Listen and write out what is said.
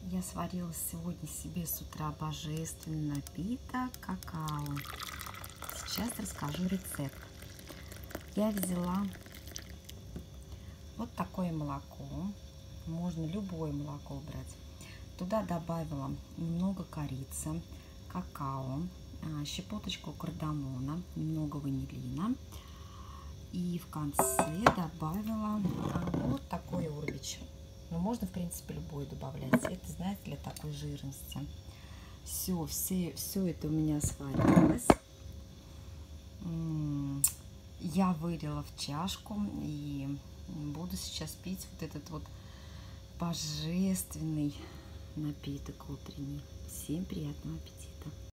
Я сварила сегодня себе с утра божественный напиток какао. Сейчас расскажу рецепт. Я взяла вот такое молоко. Можно любое молоко брать. Туда добавила немного корицы, какао, щепоточку кардамона, немного ванилина. И в конце добавила вот такой урбич. Но можно, в принципе, любой добавлять. Это, знаете, для такой жирности. Все это у меня сварилось. Я вылила в чашку и буду сейчас пить вот этот вот божественный напиток утренний. Всем приятного аппетита!